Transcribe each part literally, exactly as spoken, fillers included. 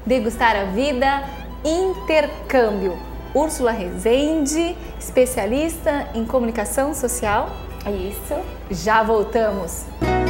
Degustar a Vida Intercâmbio. Úrsula Rezende, especialista em comunicação social. Isso. Já voltamos.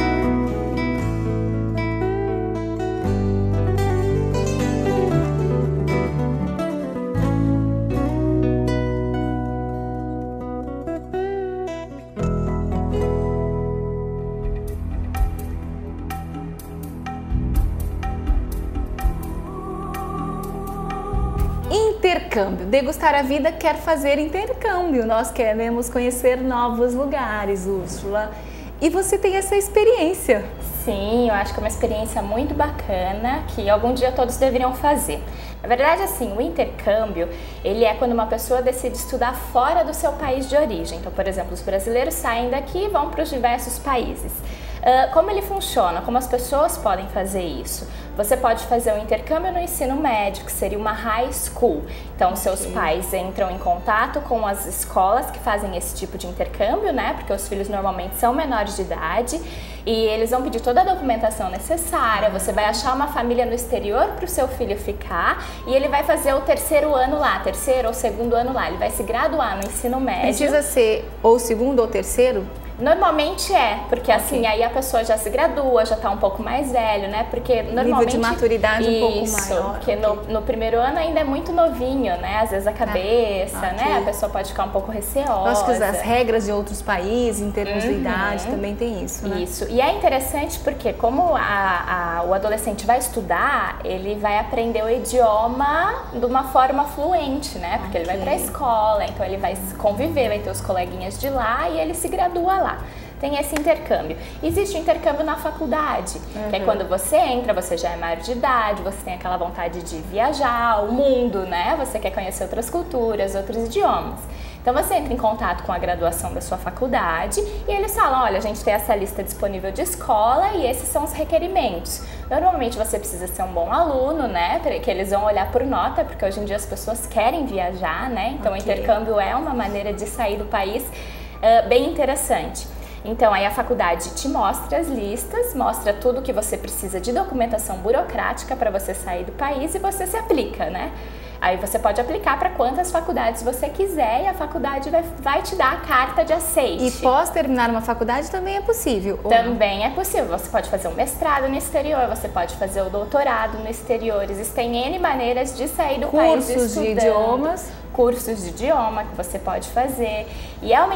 Intercâmbio. Degustar a Vida quer fazer intercâmbio. Nós queremos conhecer novos lugares, Úrsula. E você tem essa experiência. Sim, eu acho que é uma experiência muito bacana que algum dia todos deveriam fazer. Na verdade, assim, o intercâmbio, ele é quando uma pessoa decide estudar fora do seu país de origem. Então, por exemplo, os brasileiros saem daqui e vão para os diversos países. Uh, como ele funciona? Como as pessoas podem fazer isso? Você pode fazer um intercâmbio no ensino médio, que seria uma high school. Então, seus okay. pais entram em contato com as escolas que fazem esse tipo de intercâmbio, né? Porque os filhos normalmente são menores de idade e eles vão pedir toda a documentação necessária. Você vai achar uma família no exterior para o seu filho ficar e ele vai fazer o terceiro ano lá, terceiro ou segundo ano lá. Ele vai se graduar no ensino médio. Precisa ser ou segundo ou terceiro? Normalmente é, porque okay. assim, aí a pessoa já se gradua, já está um pouco mais velho, né? Porque normalmente... Nível de maturidade um pouco isso, maior. porque okay. no, no primeiro ano ainda é muito novinho, né? Às vezes a cabeça, ah, okay. né? A pessoa pode ficar um pouco receosa. Acho que as regras de outros países, em termos uhum. de idade, também tem isso, né? Isso, e é interessante porque como a, a, o adolescente vai estudar, ele vai aprender o idioma de uma forma fluente, né? Porque okay. ele vai para a escola, então ele vai conviver, vai ter os coleguinhas de lá e ele se gradua lá. Tem esse intercâmbio. Existe o intercâmbio na faculdade, uhum. que é quando você entra, você já é maior de idade, você tem aquela vontade de viajar o mundo, né? Você quer conhecer outras culturas, outros idiomas. Então você entra em contato com a graduação da sua faculdade e eles falam, olha, a gente tem essa lista disponível de escola e esses são os requerimentos. Normalmente você precisa ser um bom aluno, né, que eles vão olhar por nota, porque hoje em dia as pessoas querem viajar, né, então okay. o intercâmbio é uma maneira de sair do país uh, bem interessante. Então aí a faculdade te mostra as listas, mostra tudo que você precisa de documentação burocrática para você sair do país e você se aplica, né? Aí você pode aplicar para quantas faculdades você quiser e a faculdade vai, vai te dar a carta de aceite. E pós terminar uma faculdade também é possível? Também é possível. Você pode fazer um mestrado no exterior, você pode fazer o doutorado no exterior. Existem N maneiras de sair do país estudando. Cursos de idiomas. Cursos de idioma que você pode fazer. E é uma,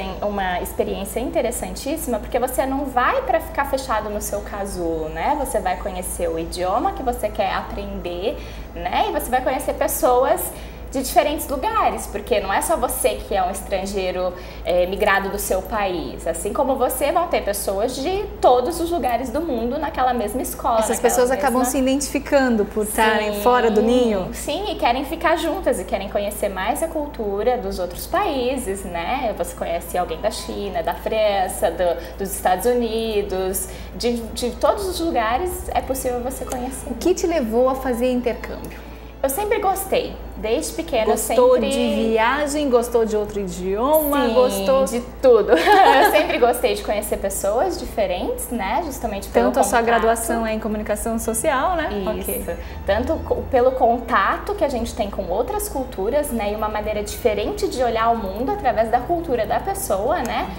uma experiência interessantíssima porque você não vai para ficar fechado no seu casulo, né? Você vai conhecer o idioma que você quer aprender, né? E você vai conhecer pessoas de diferentes lugares, porque não é só você que é um estrangeiro é, migrado do seu país, assim como você vão ter pessoas de todos os lugares do mundo naquela mesma escola. Essas pessoas mesma... acabam se identificando por estarem fora do ninho? Sim, e querem ficar juntas e querem conhecer mais a cultura dos outros países, né? Você conhece alguém da China, da França, do, dos Estados Unidos, de, de todos os lugares é possível você conhecer. O que te levou a fazer intercâmbio? Eu sempre gostei, desde pequena. Gostou sempre... de viagem, gostou de outro idioma, Sim, gostou de tudo. Eu sempre gostei de conhecer pessoas diferentes, né? Justamente pelo Tanto contato. A sua graduação é em comunicação social, né? Isso. Okay. Tanto pelo contato que a gente tem com outras culturas, né? E uma maneira diferente de olhar o mundo através da cultura da pessoa, né?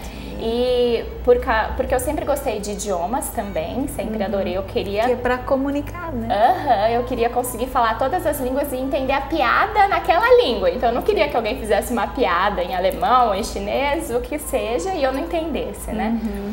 E por, porque eu sempre gostei de idiomas também, sempre uhum. adorei, eu queria... Que é pra comunicar, né? Aham, uhum, eu queria conseguir falar todas as línguas e entender a piada naquela língua. Então eu não queria que alguém fizesse uma piada em alemão, em chinês, o que seja, e eu não entendesse, né? Uhum.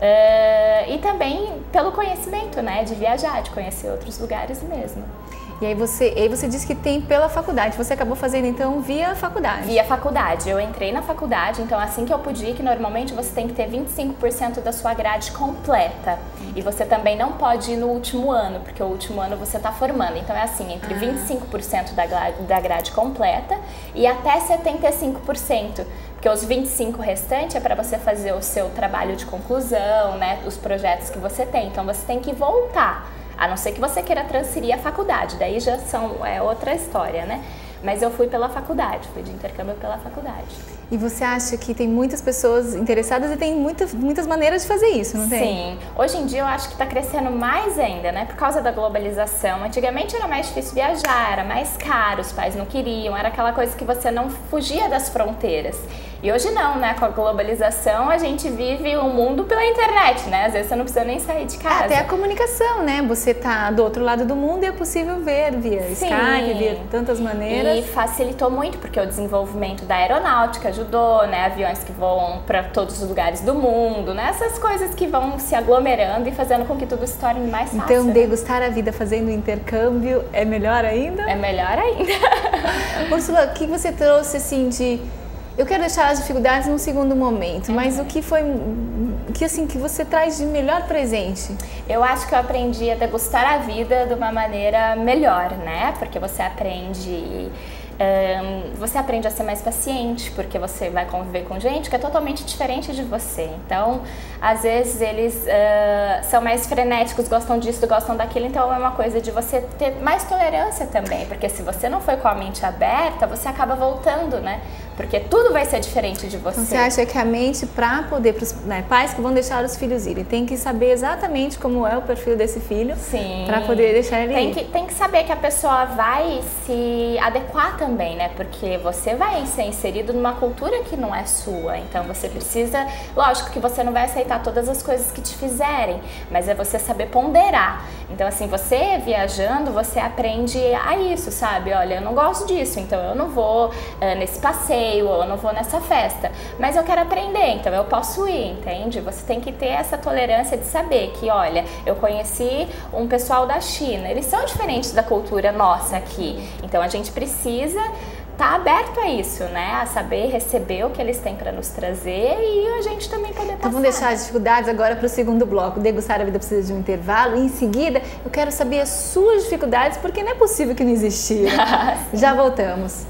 Uh, e também pelo conhecimento, né? De viajar, de conhecer outros lugares mesmo. E aí você, aí você disse que tem pela faculdade, você acabou fazendo então via faculdade? Via faculdade, eu entrei na faculdade, então assim que eu pude ir, que normalmente você tem que ter vinte e cinco por cento da sua grade completa. E você também não pode ir no último ano, porque o último ano você está formando. Então é assim, entre ah. vinte e cinco por cento da grade, da grade completa e até setenta e cinco por cento. Porque os vinte e cinco por cento restantes é para você fazer o seu trabalho de conclusão, né, os projetos que você tem. Então você tem que voltar. A não ser que você queira transferir a faculdade, daí já são, é outra história, né? Mas eu fui pela faculdade, fui de intercâmbio pela faculdade. E você acha que tem muitas pessoas interessadas e tem muita, muitas maneiras de fazer isso, não tem? Sim. Hoje em dia eu acho que está crescendo mais ainda, né? Por causa da globalização. Antigamente era mais difícil viajar, era mais caro, os pais não queriam, era aquela coisa que você não fugia das fronteiras. E hoje não, né? Com a globalização a gente vive o mundo pela internet, né? Às vezes você não precisa nem sair de casa. Até a comunicação, né? Você tá do outro lado do mundo e é possível ver via Sim. Skype, via tantas maneiras. E facilitou muito, porque o desenvolvimento da aeronáutica ajudou, né? Aviões que voam para todos os lugares do mundo, né? Essas coisas que vão se aglomerando e fazendo com que tudo se torne mais fácil. Então, degustar a vida fazendo intercâmbio é melhor ainda? É melhor ainda. Úrsula, o que você trouxe assim de... Eu quero deixar as dificuldades num segundo momento, uhum. mas o que foi, que assim, que você traz de melhor presente? Eu acho que eu aprendi a degustar a vida de uma maneira melhor, né? Porque você aprende... Um, você aprende a ser mais paciente, porque você vai conviver com gente que é totalmente diferente de você. Então, às vezes eles uh, são mais frenéticos, gostam disso, gostam daquilo. Então é uma coisa de você ter mais tolerância também, porque se você não foi com a mente aberta, você acaba voltando, né? Porque tudo vai ser diferente de você. Então, você acha que a mente, para poder, para os né, pais que vão deixar os filhos irem, tem que saber exatamente como é o perfil desse filho, para poder deixar ele tem ir. Que, tem que saber que a pessoa vai se adequar também, né? Porque você vai ser inserido numa cultura que não é sua. Então você precisa, lógico que você não vai aceitar todas as coisas que te fizerem, mas é você saber ponderar. Então assim, você viajando, você aprende a isso, sabe? Olha, eu não gosto disso, então eu não vou uh, nesse passeio, ou eu não vou nessa festa, mas eu quero aprender, então eu posso ir, entende? Você tem que ter essa tolerância de saber que, olha, eu conheci um pessoal da China, eles são diferentes da cultura nossa aqui, então a gente precisa estar aberto a isso, né? A saber receber o que eles têm para nos trazer e a gente também poder passar. Então vamos deixar as dificuldades agora para o segundo bloco. Degustar a vida precisa de um intervalo e em seguida eu quero saber as suas dificuldades, porque não é possível que não existiram. Já voltamos.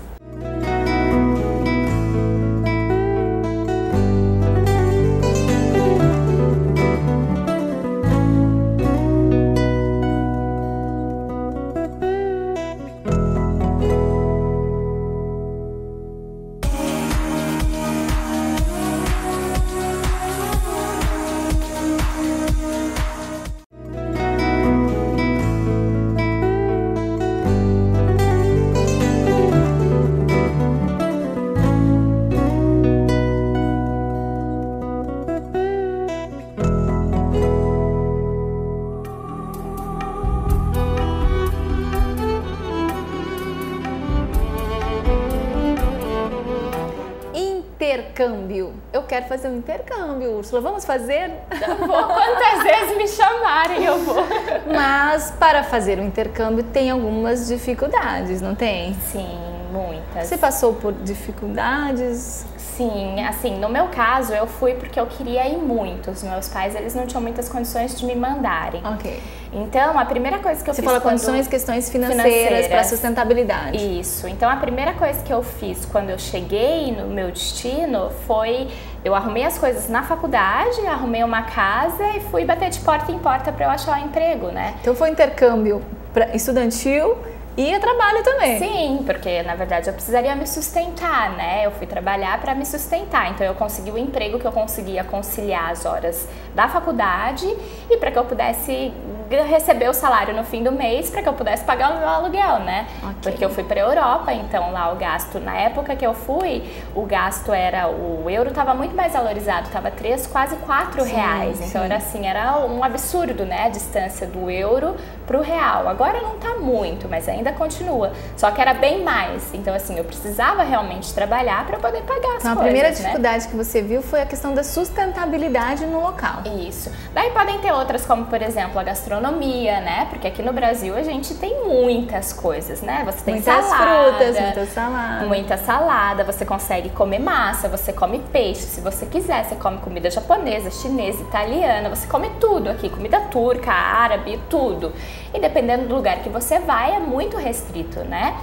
Intercâmbio. Eu quero fazer um intercâmbio, Úrsula. Vamos fazer? Eu vou, quantas vezes me chamarem, eu vou. Mas para fazer um intercâmbio tem algumas dificuldades, não tem? Sim, muitas. Você passou por dificuldades? Sim, assim, no meu caso eu fui porque eu queria ir muito. Os meus pais, eles não tinham muitas condições de me mandarem. Ok. Então, a primeira coisa que eu Você fiz fala quando... condições, questões financeiras, financeiras para sustentabilidade. Isso. Então, a primeira coisa que eu fiz quando eu cheguei no meu destino foi... Eu arrumei as coisas na faculdade, arrumei uma casa e fui bater de porta em porta para eu achar um emprego, né? Então, foi intercâmbio pra estudantil e a trabalho também. Sim, porque na verdade eu precisaria me sustentar, né? Eu fui trabalhar para me sustentar, então eu consegui o emprego que eu conseguia conciliar as horas da faculdade e para que eu pudesse receber o salário no fim do mês, para que eu pudesse pagar o meu aluguel, né? Okay. Porque eu fui para a Europa, então lá o gasto, na época que eu fui, o gasto era, o euro estava muito mais valorizado, estava três, quase quatro reais, sim, então sim. Era assim, era um absurdo, né? A distância do euro para o real. Agora não está muito, mas ainda continua, só que era bem mais, então assim, eu precisava realmente trabalhar para poder pagar as então, coisas, a primeira né? dificuldade que você viu foi a questão da sustentabilidade no local. Isso. Daí podem ter outras, como por exemplo a gastronomia, né? Porque aqui no Brasil a gente tem muitas coisas, né? Você tem muitas salada, frutas, muita salada. Muita salada, você consegue comer massa, você come peixe, se você quiser, você come comida japonesa, chinesa, italiana, você come tudo aqui, comida turca, árabe, tudo. E dependendo do lugar que você vai, é muito restrito, né?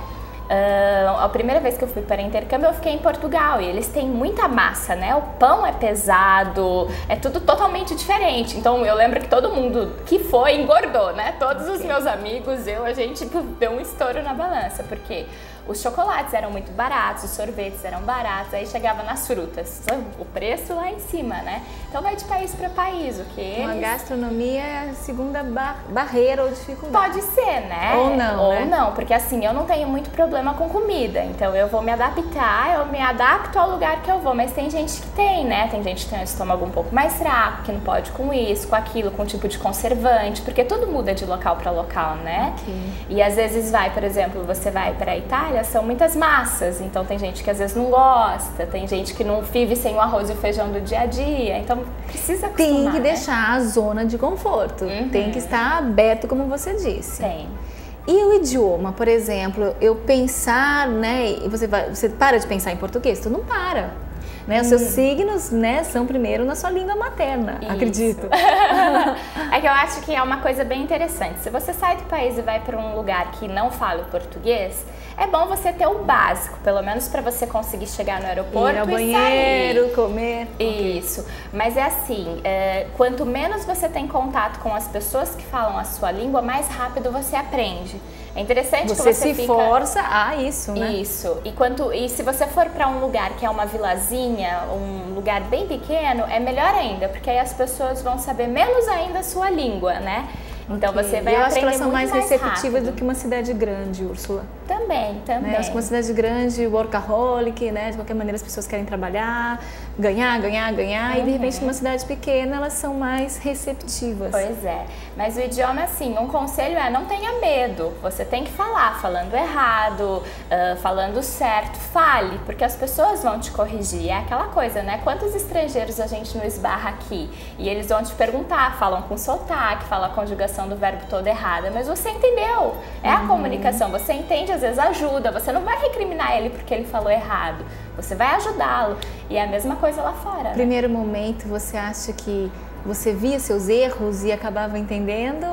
Uh, a primeira vez que eu fui para intercâmbio eu fiquei em Portugal e eles têm muita massa, né? O pão é pesado, é tudo totalmente diferente. Então eu lembro que todo mundo que foi engordou, né? Todos os meus amigos, eu, a gente deu um estouro na balança, porque os chocolates eram muito baratos, os sorvetes eram baratos, aí chegava nas frutas, o preço lá em cima, né? Então vai de país para país, o que eles... A gastronomia é a segunda bar barreira ou dificuldade. Pode ser, né? Ou não, Ou né? não, porque assim, eu não tenho muito problema com comida, então eu vou me adaptar, eu me adapto ao lugar que eu vou, mas tem gente que tem, né? Tem gente que tem o estômago um pouco mais fraco, que não pode com isso, com aquilo, com um tipo de conservante, porque tudo muda de local para local, né? Okay. E às vezes vai, por exemplo, você vai para a Itália, são muitas massas, então tem gente que às vezes não gosta, tem gente que não vive sem o arroz e o feijão do dia a dia, então precisa acostumar, Tem que né? deixar a zona de conforto, Uhum. tem que estar aberto, como você disse. Tem. E o idioma, por exemplo, eu pensar, né, e você, vai, você para de pensar em português, tu não para. Né? Os seus signos, né, são primeiro na sua língua materna, Isso. acredito. É que eu acho que é uma coisa bem interessante. Se você sai do país e vai para um lugar que não fala o português, é bom você ter o básico, pelo menos para você conseguir chegar no aeroporto Ir ao e banheiro, sair. comer. Isso. Mas é assim, é, quanto menos você tem contato com as pessoas que falam a sua língua, mais rápido você aprende. É interessante Você, que você se fica... força a isso, né? Isso. E, quanto, e se você for para um lugar que é uma vilazinha, um lugar bem pequeno, é melhor ainda, porque aí as pessoas vão saber menos ainda a sua língua, né? Então Okay. você vai Eu aprender acho que elas são muito mais mais receptivas rápido. do que uma cidade grande, Úrsula. Também, também. Né? Acho que uma cidade grande, workaholic, né? De qualquer maneira as pessoas querem trabalhar, ganhar, ganhar, ganhar. Uhum. E de repente numa cidade pequena elas são mais receptivas. Pois é. Mas o idioma, assim, um conselho é não tenha medo. Você tem que falar, falando errado, uh, falando certo. Fale, porque as pessoas vão te corrigir. É aquela coisa, né? Quantos estrangeiros a gente não esbarra aqui? E eles vão te perguntar, falam com sotaque, falam a conjugação do verbo toda errada. Mas você entendeu. É a Uhum. comunicação. Você entende, às vezes ajuda. Você não vai recriminar ele porque ele falou errado. Você vai ajudá-lo. E é a mesma coisa lá fora, né? Primeiro momento, você acha que você via seus erros e acabava entendendo?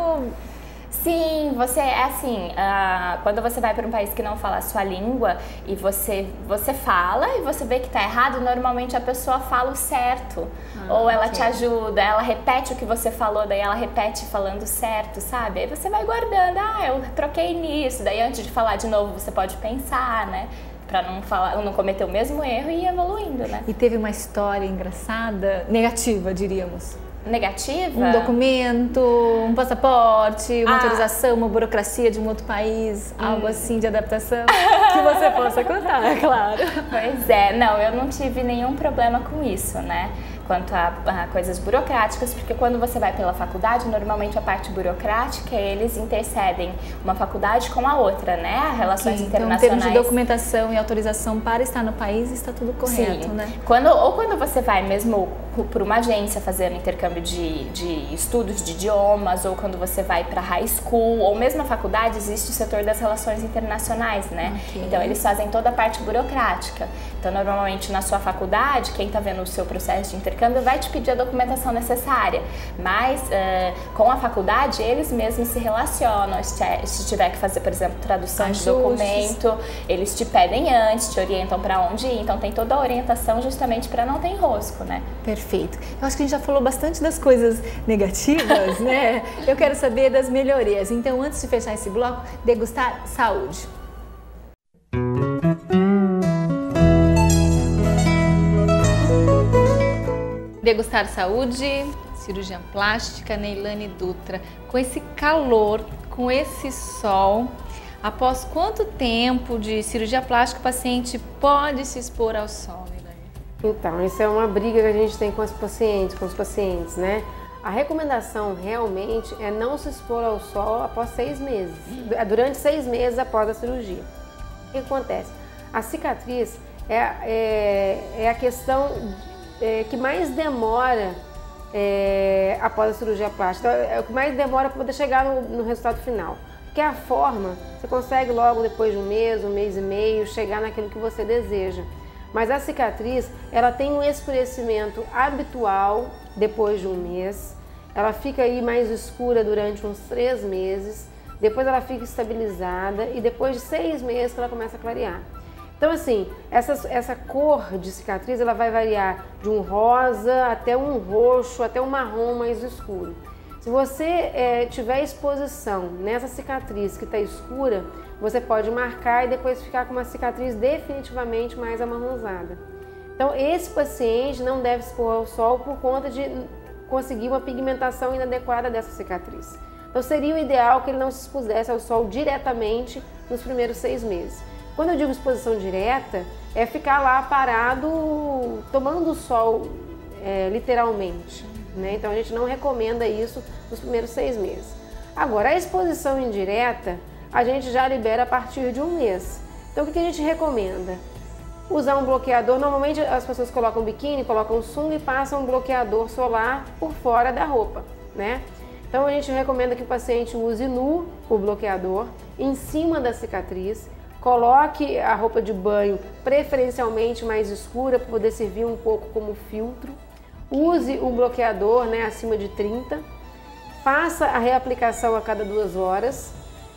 Sim, você é assim, uh, quando você vai para um país que não fala a sua língua e você, você fala e você vê que tá errado, normalmente a pessoa fala o certo. Ah, ou ela okay. te ajuda, ela repete o que você falou, daí ela repete falando certo, sabe? Aí você vai guardando, ah, eu troquei nisso, daí antes de falar de novo você pode pensar, né? Pra não, falar, não cometer o mesmo erro e ir evoluindo, né? E teve uma história engraçada, negativa, diríamos. Negativa? Um documento, um passaporte, uma ah. autorização, uma burocracia de um outro país, hum. algo assim de adaptação que você possa contar, é claro. Pois é, não, eu não tive nenhum problema com isso, né? Quanto a, a coisas burocráticas, porque quando você vai pela faculdade, normalmente a parte burocrática, eles intercedem uma faculdade com a outra, né? Relações okay. internacionais. Então, em termos de documentação e autorização para estar no país, está tudo correto, Sim. né? Quando, ou quando você vai mesmo por uma agência fazendo intercâmbio de, de estudos de idiomas, ou quando você vai para high school, ou mesmo a faculdade, existe o setor das relações internacionais, né? Okay. Então, eles fazem toda a parte burocrática. Então, normalmente, na sua faculdade, quem está vendo o seu processo de intercâmbio vai te pedir a documentação necessária, mas uh, com a faculdade eles mesmos se relacionam. Se tiver que fazer, por exemplo, tradução Ajustes. de documento, eles te pedem antes, te orientam para onde ir, então tem toda a orientação justamente para não ter enrosco, né? Perfeito. Eu acho que a gente já falou bastante das coisas negativas, né? Eu quero saber das melhorias. Então, antes de fechar esse bloco, degustar saúde. Degustar saúde, cirurgiã plástica, Neilane Dutra. Com esse calor, com esse sol, após quanto tempo de cirurgia plástica o paciente pode se expor ao sol, Neilane? Então, isso é uma briga que a gente tem com os pacientes, com os pacientes, né? A recomendação realmente é não se expor ao sol após seis meses, durante seis meses após a cirurgia. O que acontece? A cicatriz é, é, é a questão É, que mais demora é, após a cirurgia plástica, então, é o que mais demora para poder chegar no, no resultado final. Porque a forma, você consegue logo depois de um mês, um mês e meio, chegar naquilo que você deseja. Mas a cicatriz, ela tem um escurecimento habitual depois de um mês, ela fica aí mais escura durante uns três meses, depois ela fica estabilizada e depois de seis meses que ela começa a clarear. Então, assim, essa, essa cor de cicatriz, ela vai variar de um rosa até um roxo, até um marrom mais escuro. Se Se você é, tiver exposição nessa cicatriz que está escura, você pode marcar e depois ficar com uma cicatriz definitivamente mais amarronzada. Então, esse paciente não deve expor ao sol por conta de conseguir uma pigmentação inadequada dessa cicatriz. Então, seria o ideal que ele não se expusesse ao sol diretamente nos primeiros seis meses. Quando eu digo exposição direta, é ficar lá parado, tomando o sol, é, literalmente, né? Então, a gente não recomenda isso nos primeiros seis meses. Agora, a exposição indireta, a gente já libera a partir de um mês. Então, o que a gente recomenda? Usar um bloqueador. Normalmente as pessoas colocam biquíni, colocam sunga e passam um bloqueador solar por fora da roupa, né? Então a gente recomenda que o paciente use nu o bloqueador em cima da cicatriz, coloque a roupa de banho preferencialmente mais escura para poder servir um pouco como filtro, use o bloqueador, né, acima de trinta, faça a reaplicação a cada duas horas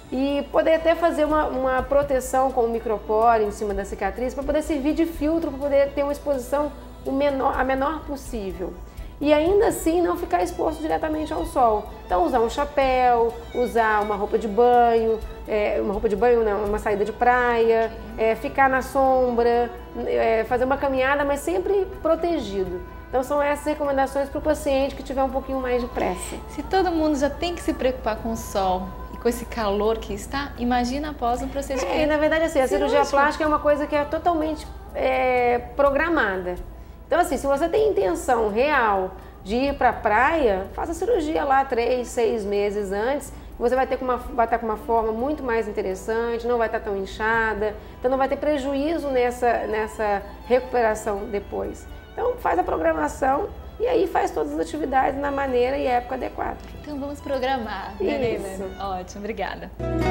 e poder até fazer uma, uma proteção com o micropore em cima da cicatriz para poder servir de filtro, para poder ter uma exposição o menor, a menor possível. E ainda assim não ficar exposto diretamente ao sol. Então usar um chapéu, usar uma roupa de banho, é, uma roupa de banho não, uma saída de praia, é, ficar na sombra, é, fazer uma caminhada, mas sempre protegido. Então são essas recomendações para o paciente que tiver um pouquinho mais de pressa. Se todo mundo já tem que se preocupar com o sol, com esse calor que está, imagina após o procedimento. É, na verdade, assim, a cirurgia plástica é uma coisa que é totalmente é, programada. Então, assim, se você tem intenção real de ir para a praia, faça a cirurgia lá três, seis meses antes, você vai, ter com uma, vai estar com uma forma muito mais interessante, não vai estar tão inchada, então não vai ter prejuízo nessa, nessa recuperação depois. Então, faz a programação e aí faz todas as atividades na maneira e época adequada. Então vamos programar, né, Neilane? Ótimo, obrigada.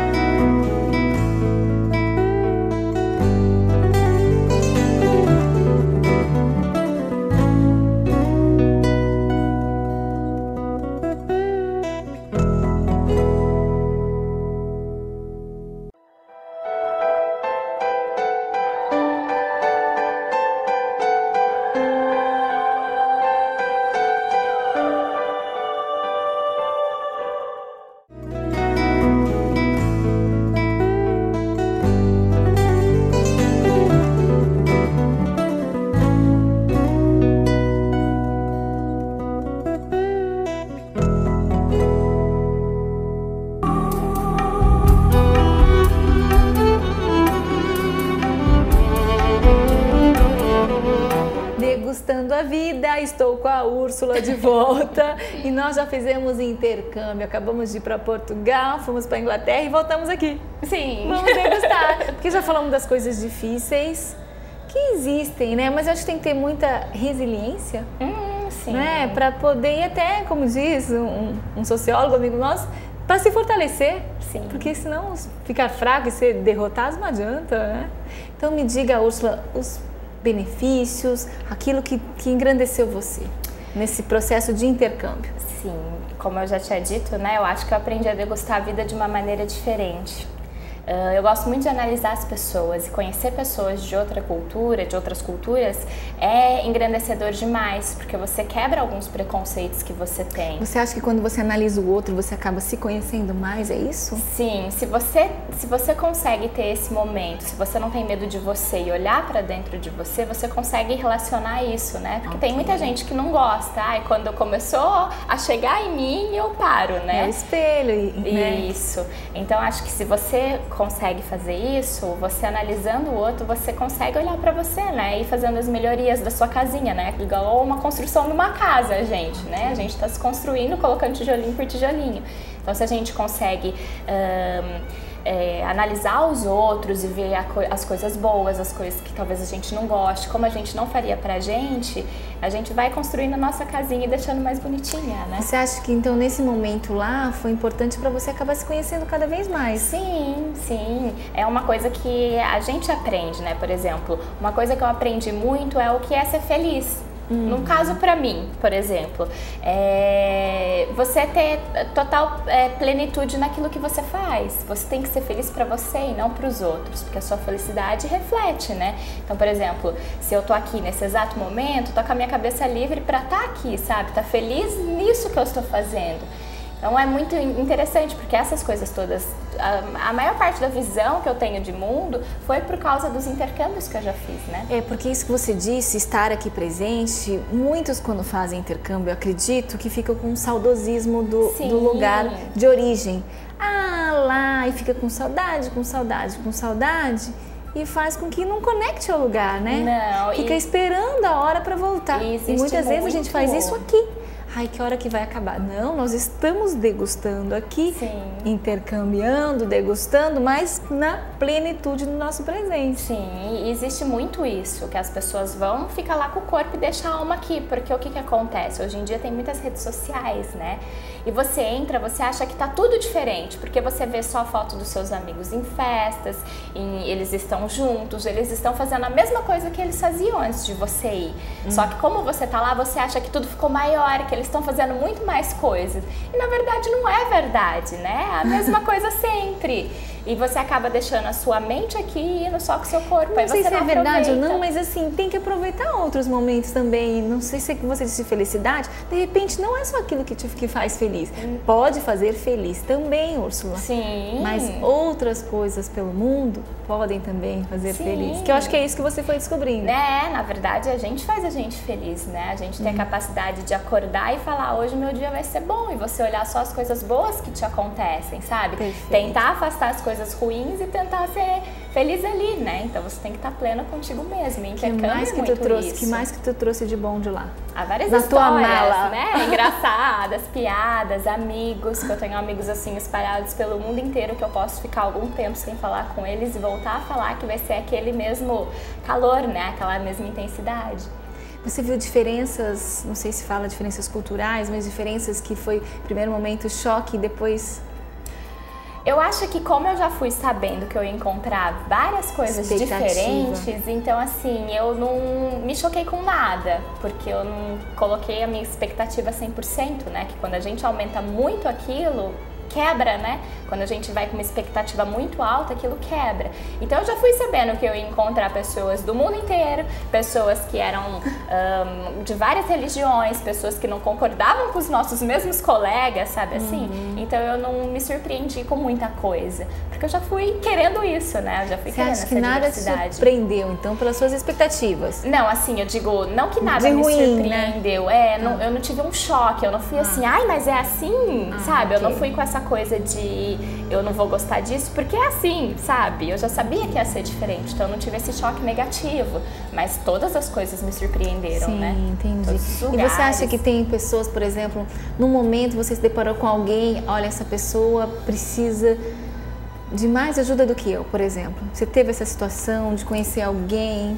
Degustando a vida, estou com a Úrsula de volta e nós já fizemos intercâmbio, acabamos de ir para Portugal, fomos para Inglaterra e voltamos aqui. Sim. Vamos degustar, porque já falamos das coisas difíceis que existem, né? Mas eu acho que tem que ter muita resiliência, hum, sim. né? Para poder, até como diz um, um sociólogo amigo nosso, para se fortalecer. Sim. Porque senão ficar fraco e ser derrotado não adianta, né? Então me diga, Úrsula, os benefícios, aquilo que, que engrandeceu você nesse processo de intercâmbio. Sim, como eu já tinha dito, né, eu acho que eu aprendi a degustar a vida de uma maneira diferente. Uh, eu gosto muito de analisar as pessoas e conhecer pessoas de outra cultura, de outras culturas, é engrandecedor demais, porque você quebra alguns preconceitos que você tem. Você acha que quando você analisa o outro, você acaba se conhecendo mais, é isso? Sim, se você, se você consegue ter esse momento, se você não tem medo de você e olhar pra dentro de você, você consegue relacionar isso, né? Porque okay. Tem muita gente que não gosta, ai, quando começou a chegar em mim, eu paro, né? É o espelho. Né? Isso. Então, acho que se você consegue fazer isso, você analisando o outro, você consegue olhar pra você, né? E fazendo as melhorias da sua casinha, né? Igual uma construção de uma casa, gente, né? A gente tá se construindo, colocando tijolinho por tijolinho. Então, se a gente consegue um, é, analisar os outros e ver a co as coisas boas, as coisas que talvez a gente não goste, como a gente não faria pra gente, a gente vai construindo a nossa casinha e deixando mais bonitinha, né? Você acha que então nesse momento lá foi importante pra você acabar se conhecendo cada vez mais? Sim, sim. É uma coisa que a gente aprende, né? Por exemplo, uma coisa que eu aprendi muito é o que é ser feliz. Hum. No caso pra mim, por exemplo, é você ter total é, plenitude naquilo que você faz. Você tem que ser feliz pra você e não pros outros, porque a sua felicidade reflete, né? Então, por exemplo, se eu tô aqui nesse exato momento, tô com a minha cabeça livre pra estar aqui, sabe? Tá feliz nisso que eu estou fazendo. Então é muito interessante, porque essas coisas todas, a, a maior parte da visão que eu tenho de mundo foi por causa dos intercâmbios que eu já fiz, né? É, porque isso que você disse, estar aqui presente, muitos quando fazem intercâmbio, eu acredito que ficam com um saudosismo do, do lugar de origem. Ah, lá, e fica com saudade, com saudade, com saudade, e faz com que não conecte ao lugar, né? Não. Fica e... esperando a hora para voltar. E, e muitas vezes a gente faz isso aqui. Ai, que hora que vai acabar? Não, nós estamos degustando aqui, Sim. intercambiando, degustando, mas na plenitude do nosso presente. Sim, e existe muito isso, que as pessoas vão ficar lá com o corpo e deixar a alma aqui, porque o que que acontece? Hoje em dia tem muitas redes sociais, né? E você entra, você acha que tá tudo diferente, porque você vê só a foto dos seus amigos em festas, em, eles estão juntos, eles estão fazendo a mesma coisa que eles faziam antes de você ir. Hum. Só que como você tá lá, você acha que tudo ficou maior, que eles estão fazendo muito mais coisas. E na verdade não é verdade, né? É a mesma coisa sempre. E você acaba deixando a sua mente aqui e indo só com o seu corpo. Não aí sei você se não é verdade aproveita. ou não, mas assim, tem que aproveitar outros momentos também. Não sei se você disse felicidade, de repente não é só aquilo que te que faz feliz. Hum. Pode fazer feliz também, Úrsula. Sim. Mas outras coisas pelo mundo podem também fazer Sim. feliz. Que eu acho que é isso que você foi descobrindo. É, na verdade a gente faz a gente feliz, né? A gente tem hum. a capacidade de acordar e falar, hoje meu dia vai ser bom. E você olhar só as coisas boas que te acontecem, sabe? Perfeito. Tentar afastar as coisas ruins e tentar ser feliz ali, né? Então você tem que estar plena contigo mesmo. E que mais é que tu trouxe? isso. Que mais que tu trouxe de bom de lá? Há várias Na histórias, tua mala. né? Engraçadas, piadas, amigos, que eu tenho amigos assim espalhados pelo mundo inteiro que eu posso ficar algum tempo sem falar com eles e voltar a falar, que vai ser aquele mesmo calor, né? Aquela mesma intensidade. Você viu diferenças, não sei se fala diferenças culturais, mas diferenças que foi, primeiro momento, choque e depois... Eu acho que como eu já fui sabendo que eu ia encontrar várias coisas diferentes, então assim, eu não me choquei com nada, porque eu não coloquei a minha expectativa cem por cento, né? Que quando a gente aumenta muito aquilo, quebra, né? Quando a gente vai com uma expectativa muito alta, aquilo quebra. Então eu já fui sabendo que eu ia encontrar pessoas do mundo inteiro, pessoas que eram um, de várias religiões, pessoas que não concordavam com os nossos mesmos colegas, sabe assim? Uhum. Então eu não me surpreendi com muita coisa, porque eu já fui querendo isso, né? Eu já fui Você querendo acha que essa nada te diversidade. surpreendeu, então, pelas suas expectativas? Não, assim, eu digo, não que nada de me ruim, surpreendeu, né? é, não, eu não tive um choque, eu não fui ah. assim, ai, mas é assim, ah, sabe? Okay. Eu não fui com essa coisa de eu não vou gostar disso, porque é assim, sabe? Eu já sabia que ia ser diferente, então eu não tive esse choque negativo, mas todas as coisas me surpreenderam, Sim, né? Sim, entendi. E você acha que tem pessoas, por exemplo, num momento você se deparou com alguém, olha, essa pessoa precisa de mais ajuda do que eu, por exemplo? Você teve essa situação de conhecer alguém?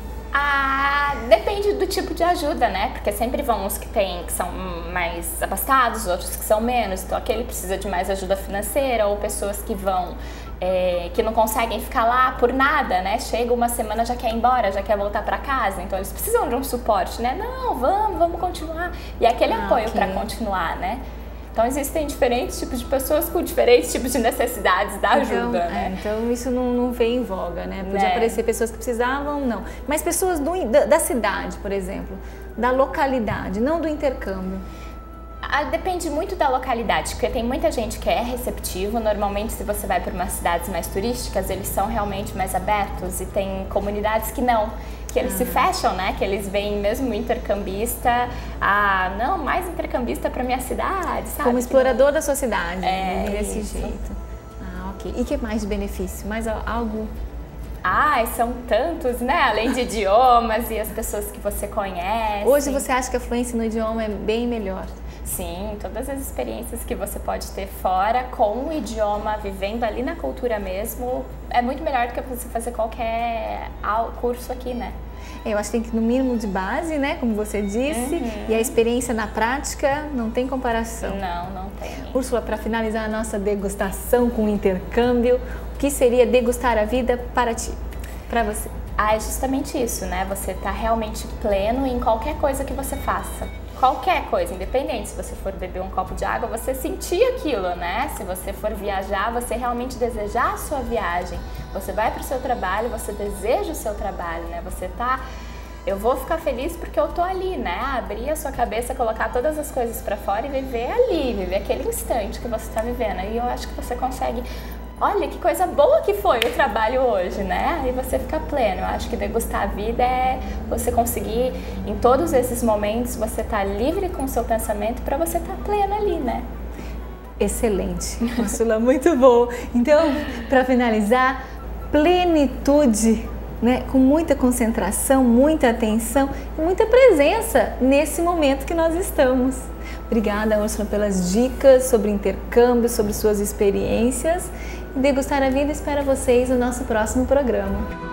Ah, depende do tipo de ajuda, né? Porque sempre vão uns que tem, que são mais abastados, outros que são menos. Então aquele precisa de mais ajuda financeira, ou pessoas que vão, é, que não conseguem ficar lá por nada, né? Chega uma semana, já quer ir embora, já quer voltar para casa. Então eles precisam de um suporte, né? Não, vamos, vamos continuar. E aquele ah, apoio okay. para continuar, né? Então existem diferentes tipos de pessoas com diferentes tipos de necessidades da ajuda, então, né? É, então isso não, não veio em voga, né? Podia né? aparecer pessoas que precisavam, não. Mas pessoas do, da, da cidade, por exemplo, da localidade, não do intercâmbio. Ah, depende muito da localidade, porque tem muita gente que é receptivo. Normalmente, se você vai para umas cidades mais turísticas, eles são realmente mais abertos, e tem comunidades que não, que eles ah. se fecham, né? Que eles veem mesmo o intercambista, ah, não, mais intercambista para minha cidade, sabe? Como explorador da sua cidade, é, desse isso. jeito. Ah, ok. E que mais de benefício? Mais algo? Ai, são tantos, né? Além de idiomas e as pessoas que você conhece. Hoje você acha que a fluência no idioma é bem melhor? Sim, todas as experiências que você pode ter fora, com o idioma, vivendo ali na cultura mesmo, é muito melhor do que você fazer qualquer curso aqui, né? Eu acho que tem que ir no mínimo de base, né? Como você disse, uhum. e a experiência na prática não tem comparação. Não, não tem. Úrsula, para finalizar a nossa degustação com o intercâmbio, o que seria degustar a vida para ti, para você? Ah, é justamente isso, né? Você tá realmente pleno em qualquer coisa que você faça. Qualquer coisa, independente, se você for beber um copo de água, você sentir aquilo, né? Se você for viajar, você realmente desejar a sua viagem. Você vai para o seu trabalho, você deseja o seu trabalho, né? Você tá eu vou ficar feliz porque eu tô ali, né? Abrir a sua cabeça, colocar todas as coisas para fora e viver ali, viver aquele instante que você tá vivendo. E eu acho que você consegue, olha que coisa boa que foi o trabalho hoje, né? Aí você fica pleno. Eu acho que degustar a vida é você conseguir, em todos esses momentos, você tá livre com o seu pensamento para você estar tá pleno ali, né? Excelente, Úrsula, muito bom. Então, para finalizar, plenitude, né? Com muita concentração, muita atenção e muita presença nesse momento que nós estamos. Obrigada, Úrsula, pelas dicas sobre intercâmbio, sobre suas experiências. E Degustar a Vida espera vocês no nosso próximo programa.